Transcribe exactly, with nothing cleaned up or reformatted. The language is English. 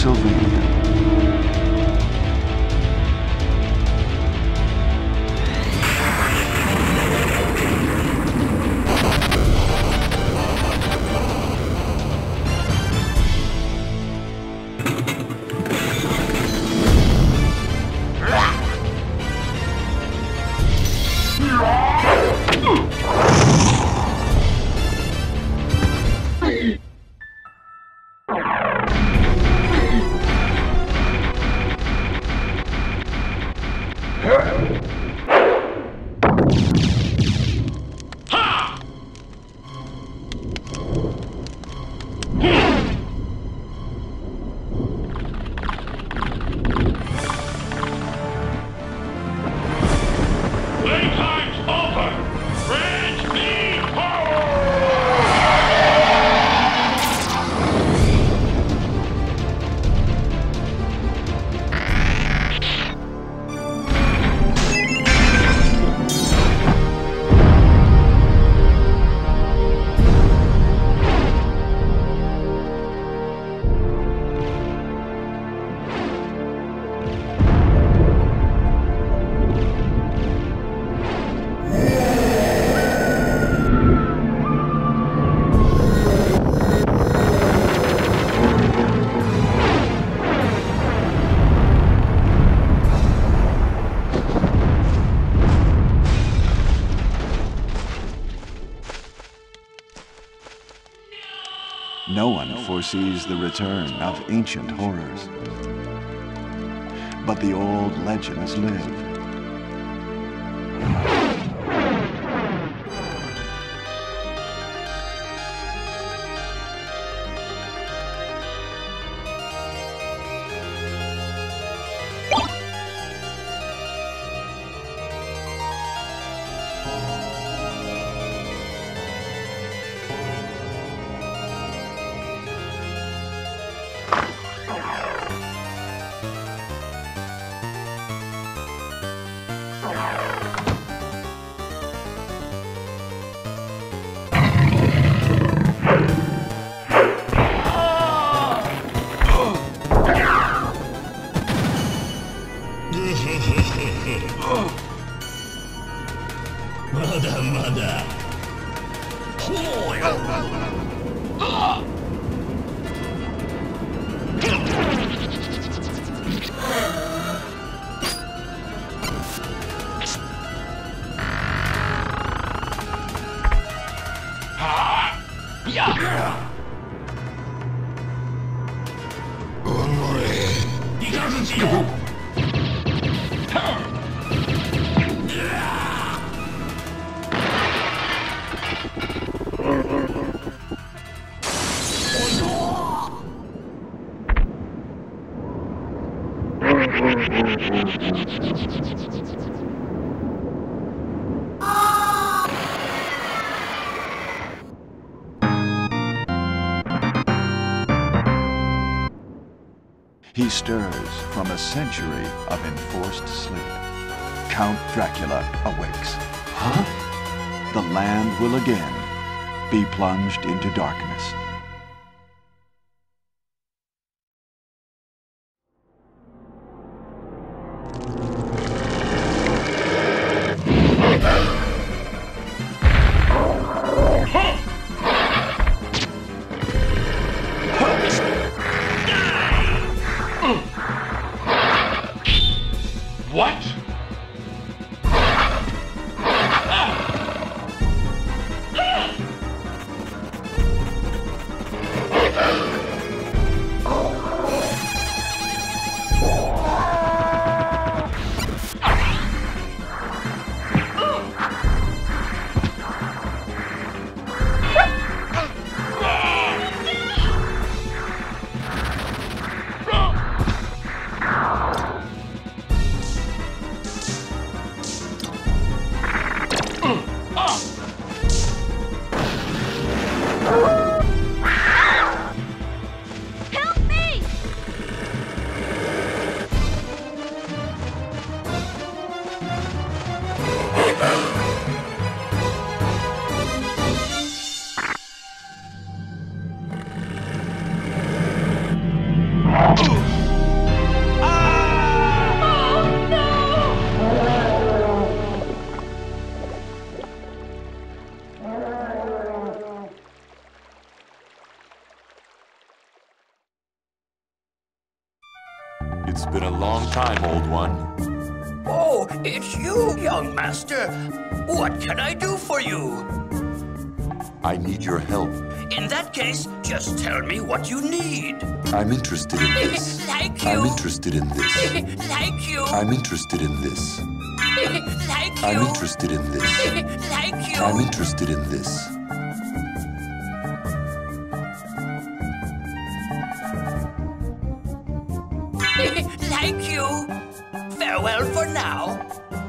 Castlevania. No one foresees the return of ancient horrors. But the old legends live. Mada, mada. He stirs from a century of enforced sleep. Count Dracula awakes. Huh? The land will again be plunged into darkness. What? Ooh. It's been a long time, old one. Oh, it's you, young master. What can I do for you? I need your help. In that case, just tell me what you need. I'm interested in this. Like you. I'm interested in this. Like you. I'm interested in this. Like you. I'm interested in this. Like you. I'm interested in this. Like you. Farewell for now.